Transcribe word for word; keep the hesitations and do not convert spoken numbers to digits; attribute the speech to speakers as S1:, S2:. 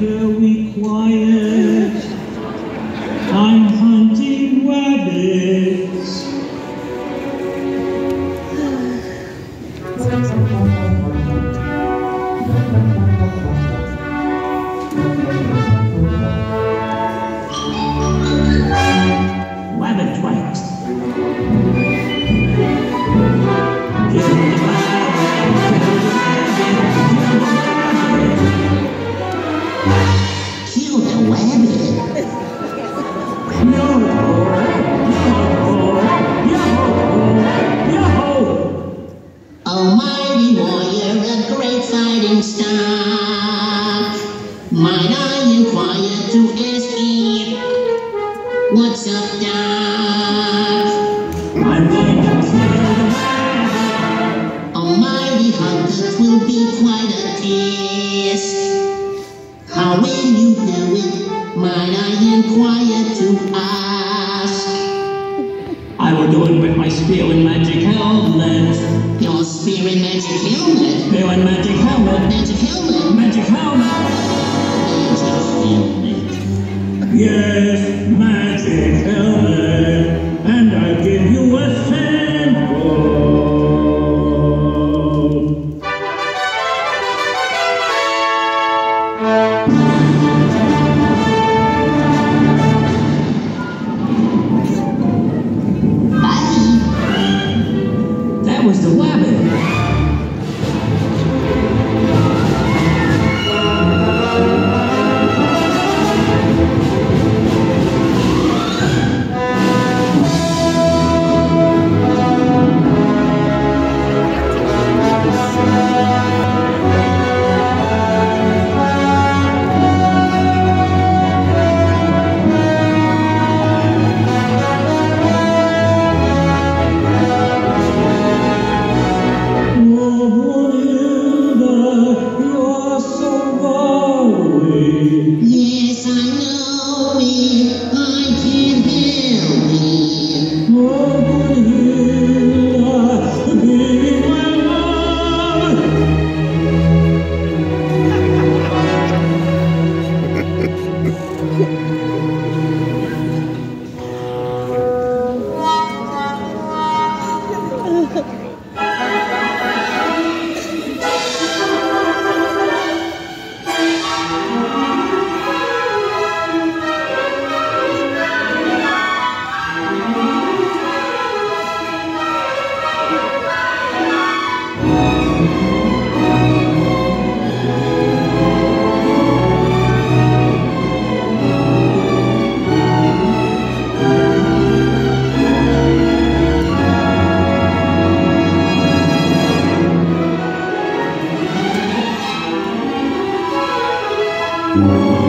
S1: very quiet. I'm hunting rabbits. Rabbit tracks. Kill the rabbit, kill the rabbit. Yo, yo, yo, yo. Almighty warrior, a great fighting star. Might I inquire to ask you, what's up, Doc? I'm going to kill the rabbit. Almighty hunter, 'twill be quite a test. How will you do it? Might I inquire to ask? I will do it with my spear and magic helmet. Your spear and magic helmet? Spear and magic helmet. Magic helmet? Magic helmet. Magic helmet. Yes, magic helmet. And I'll give you a sample. That was the rabbit.
S2: Mm-hmm.